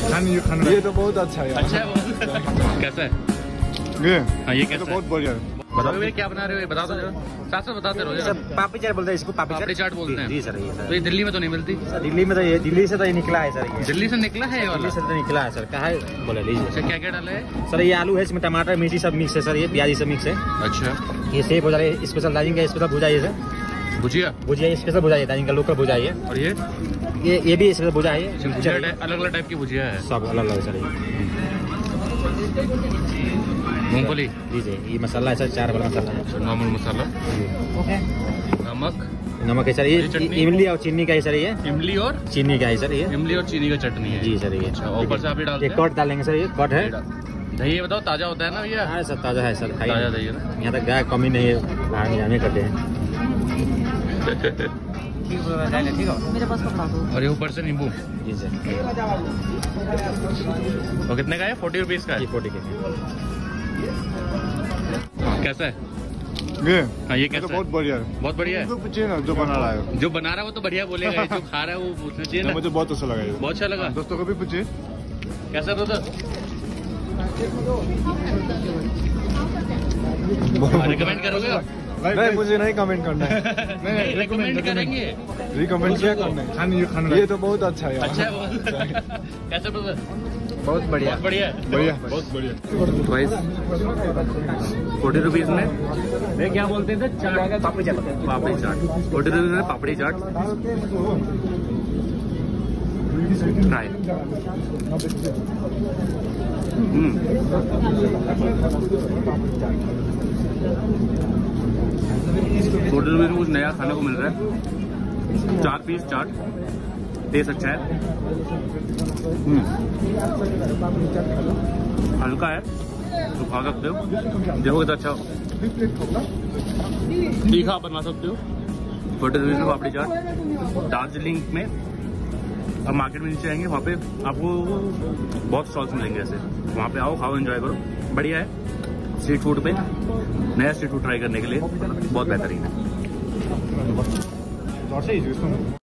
खाना ये तो बहुत अच्छा है। अच्छा है कैसा है ये? हाँ ये कैसा तो बहुत बढ़िया है। बताओ ये क्या बना रहे हो, बता दो जरा, साथ साथ बताते रहो जरा। पापड़ी चाट बोलते हैं इसको, पापड़ी चाट बोलते हैं। जी सर, ये तो ये दिल्ली में तो नहीं मिलती। सर दिल्ली में तो ये दिल्ली से तो ये निकला है सर। ये दिल्ली से निकला है ये वाला? दिल्ली से तो निकला है सर। क्या है बोले लीजिए। अच्छा क्या क्या डाले है सर? ये आलू है, इसमें टमाटर मिर्ची सब मिक्स है सर, ये प्याज सब मिक्स है। अच्छा ये सेब हो जा रहा है, स्पेशल दार्जिलिंग का स्पेशल भुजा है सर। भुजिया स्पेशल भुजा है, दार्जिलिंग का लोकल भुजा है। और ये भी स्पेशल भुजा है। अलग अलग टाइप की भुजिया है, सब अलग अलग सर। मूंगफली जी जी, ये मसाला है सर, 4 वाला मसाला है। नॉर्मल मसाला, नमक है सर। ये इमली और चीनी का है सर। ये इमली और चीनी का है सर। ये इमली और चीनी का चटनी है जी सर। ये ऊपर से आप डालते हैं। कट डालेंगे सर, ये कट है। दही ये बताओ ताजा होता है ना भैया? हाँ सर ताजा है सर, ताजा दही है ना। यहाँ तक गाय कमी नहीं है, बाहर जाने करते हैं। मेरे पास कपड़ा दो। और ये ऊपर से नींबू। जी सर। और कितने का है? 40 रुपीज का है। 40 के। कैसा है ये? हाँ ये कैसा तो बहुत बढ़िया है। बहुत बढ़िया है। पूछिए ना जो बना रहा है। जो बना रहा है वो तो बढ़िया बोलेगा, जो खा रहा है वो पूछना चाहिए ना। मुझे बहुत अच्छा लगा ये। बहुत अच्छा लगा। दोस्तों को भी पूछिए कैसा था? रिकमेंड करोगे आप? नहीं मुझे नहीं कमेंट करना है। नहीं रिकमेंड करेंगे। रिकमेंड क्या करना है? खाना ये तो बहुत अच्छा है। अच्छा है बहुत। कैसे ब्रदर? बहुत बढ़िया। बहुत बढ़िया बढ़िया बहुत बढ़िया। 40 रुपीज में ये क्या बोलते थे? चाट, पापड़ी चाट। पापड़ी चाट 40 रुपीज में पापड़ी चाट ट्राई। 40 रुपीज में कुछ नया खाने को मिल रहा है। 4 पीस चाट, टेस्ट अच्छा है। हल्का है तो खा सकते हो, देखोगे तो अच्छा तीखा आप बनवा सकते हो। 40 रुपीज में पापड़ी चाट दार्जिलिंग में। अब मार्केट में नीचे आएंगे, वहाँ पे आपको बहुत स्टॉल्स मिलेंगे ऐसे, वहाँ पे आओ, खाओ, एंजॉय करो। बढ़िया है स्ट्रीट फूड पे, नया स्ट्रीट फूड ट्राई करने के लिए बहुत बेहतरीन है।